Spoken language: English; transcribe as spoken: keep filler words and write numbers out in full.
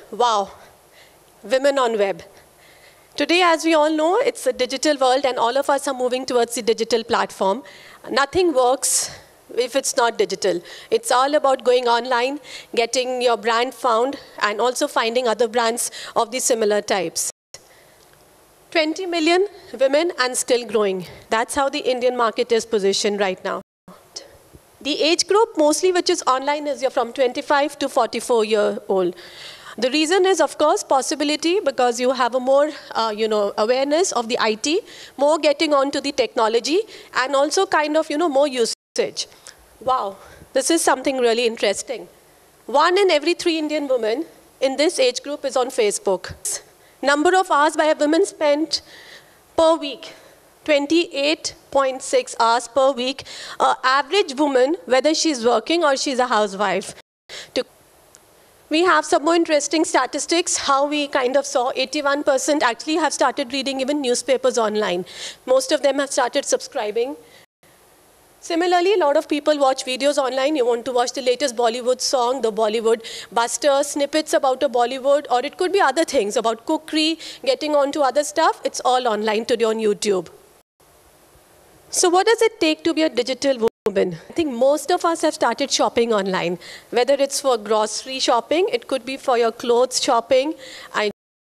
Wow, women on web. Today, as we all know, it's a digital world and all of us are moving towards the digital platform. Nothing works if it's not digital. It's all about going online, getting your brand found, and also finding other brands of the similar types. twenty million women and still growing. That's how the Indian market is positioned right now. The age group mostly which is online is you're from twenty-five to forty-four year old. The reason is, of course, possibility because you have a more, uh, you know, awareness of the I T, more getting onto the technology, and also kind of, you know, more usage. Wow, this is something really interesting. One in every three Indian women in this age group is on Facebook. Number of hours by women spent per week, twenty-eight point six hours per week. Uh, average woman, whether she's working or she's a housewife. To We have some more interesting statistics, how we kind of saw eighty-one percent actually have started reading even newspapers online. Most of them have started subscribing. Similarly, a lot of people watch videos online. You want to watch the latest Bollywood song, the Bollywood Buster, snippets about a Bollywood, or it could be other things about cookery, getting onto other stuff. It's all online today on YouTube. So what does it take to be a digital woman? I think most of us have started shopping online, whether it's for grocery shopping, it could be for your clothes shopping,